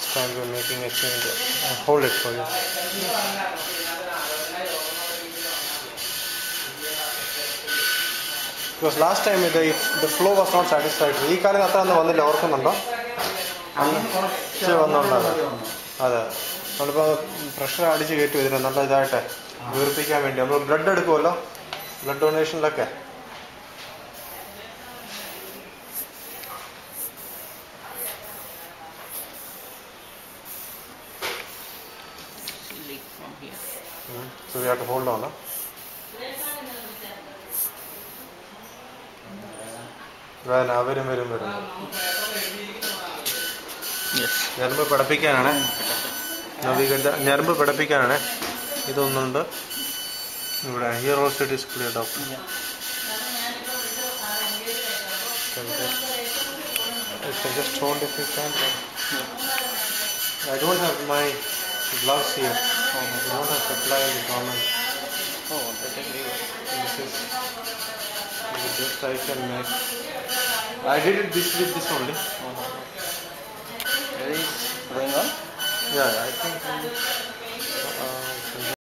time we're making a change. I'll hold it for you. Because last time the flow was not satisfactory. ഈ കാലം അത്ര ഒന്നും വന്നില്ല, ഓർക്കുന്നുണ്ടോ? വന്നുകൊണ്ടാണ് അതെ. നമ്മളിപ്പോൾ പ്രഷർ അടിച്ച് കയറ്റി വരും നല്ല ഇതായിട്ട് വീർപ്പിക്കാൻ വേണ്ടി. നമ്മൾ ബ്ലഡ് എടുക്കുമല്ലോ, ബ്ലഡ് ഡൊണേഷനിലൊക്കെ. So we have to hold on. വരും ഞരമ്പ് പഠിപ്പിക്കാനാണ്, ഞരമ്പ് പഠിപ്പിക്കാനാണ്. ഇതൊന്നുണ്ട് ഇവിടെ. Here also it is clear doctor. Just hold if you can. I don't have my gloves here. I don't have supply in the government. This is just I can make. I did it with this only. Is going on? Yeah, I think.